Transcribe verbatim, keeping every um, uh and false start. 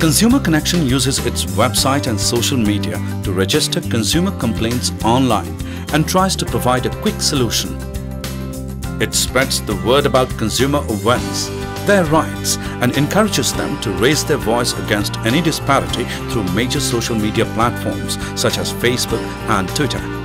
Consumer Connection uses its website and social media to register consumer complaints online and tries to provide a quick solution. It spreads the word about consumer events, their rights, and encourages them to raise their voice against any disparity through major social media platforms such as Facebook and Twitter.